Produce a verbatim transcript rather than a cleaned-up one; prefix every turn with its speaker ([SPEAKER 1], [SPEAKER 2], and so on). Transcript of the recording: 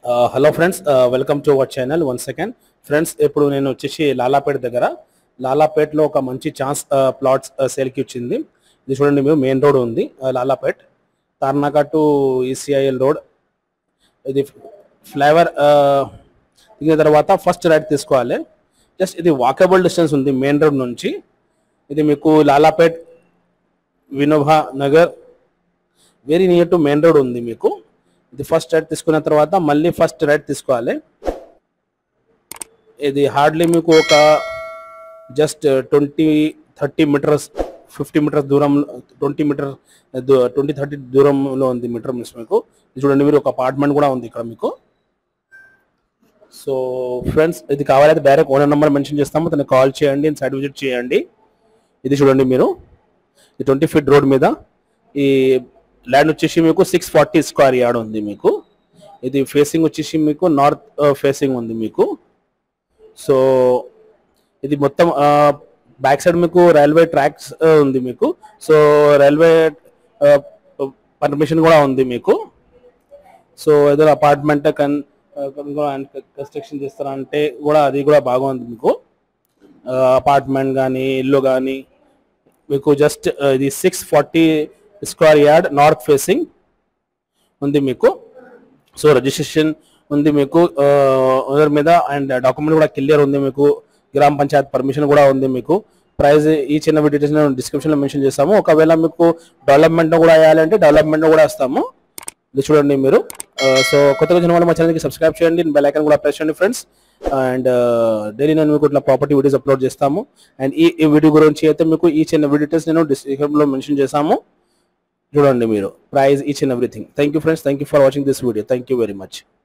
[SPEAKER 1] Hello friends, welcome to our channel one second. Friends, ఇప్పుడు నేను వచ్చేసి లాలాపేట్ దగ్గర లాలాపేట్లో ఒక మంచి ఛాన్స్ ప్లాట్స్ సేల్కి వచ్చింది. ఇది చూడండి, మీరు మెయిన్ రోడ్ ఉంది Lalapet, Tarnaka to ECIL road. ఇది ఫ్లైవర్ దిగిన తర్వాత ఫస్ట్ రైట్ తీసుకోవాలి. జస్ట్ ఇది వాకబుల్ డిస్టెన్స్ ఉంది మెయిన్ రోడ్ నుంచి. ఇది మీకు Lalapet Vinoba Nagar very near to main road ఉంది మీకు. ఇది ఫస్ట్ రైట్ తీసుకున్న తర్వాత మళ్ళీ ఫస్ట్ రైట్ తీసుకోవాలి. ఇది హార్డ్లీ మీకు ఒక just twenty thirty meters fifty meters దూరం ట్వంటీ మీటర్ ట్వంటీ థర్టీ దూరంలో ఉంది మీటర్ మీన్స్ మీకు. ఇది చూడండి, మీరు ఒక అపార్ట్మెంట్ కూడా ఉంది ఇక్కడ మీకు. సో ఫ్రెండ్స్, ఇది కావాలైతే డైరెక్ట్ ఓనర్ నెంబర్ మెన్షన్ చేస్తాము, తనకి కాల్ చేయండి, సైట్ విజిట్ చేయండి. ఇది చూడండి మీరు, ఈ ట్వంటీ ఫీట్ రోడ్ మీద ఈ ల్యాండ్ వచ్చేసి మీకు సిక్స్ ఫార్టీ స్క్వేర్ యార్డ్ ఉంది మీకు. ఇది ఫేసింగ్ వచ్చేసి మీకు నార్త్ ఫేసింగ్ ఉంది మీకు. సో ఇది మొత్తం బ్యాక్ సైడ్ మీకు రైల్వే ట్రాక్స్ ఉంది మీకు. సో రైల్వే పర్మిషన్ కూడా ఉంది మీకు. సో ఏదో అపార్ట్మెంట్ కన్ కన్స్ట్రక్షన్ చేస్తారంటే కూడా అది కూడా బాగుంది మీకు. అపార్ట్మెంట్ కానీ ఇల్లు కానీ మీకు జస్ట్ ఇది six forty square yard north facing ఉంది మీకు. సో రిజిస్ట్రేషన్ ఉంది మీకు ఓనర్ మీద, అండ్ డాక్యుమెంట్ కూడా క్లియర్ ఉంది మీకు. గ్రామ పంచాయత్ పర్మిషన్ కూడా ఉంది మీకు. ప్రైస్ ఈ చిన్న డీటెయిల్స్ నేను డిస్క్రిప్షన్లో మెన్షన్ చేస్తాము. ఒకవేళ మీకు డెవలప్మెంట్ కూడా వేయాలంటే డెవలప్మెంట్ కూడా వస్తాము. ఇది చూడండి మీరు. సో కొత్తగా వచ్చిన వాళ్ళు మా ఛానల్కి సబ్స్క్రైబ్ చేయండి, బెల్ ఐకాన్ కూడా ప్రెస్ చేయండి ఫ్రెండ్స్. అండ్ డైలీ నేను మీకు ఇట్లా ప్రాపర్టీ వీడియోస్ అప్లోడ్ చేస్తాము. అండ్ ఈ వీడియో గురించి అయితే మీకు ఈ చిన్న డీటెయిల్స్ నేను డిస్క్రిప్షన్లో మెన్షన్ చేస్తాము. చూడండి మీరు, price each and everything. Thank you friends, thank you for watching this video. Thank you very much.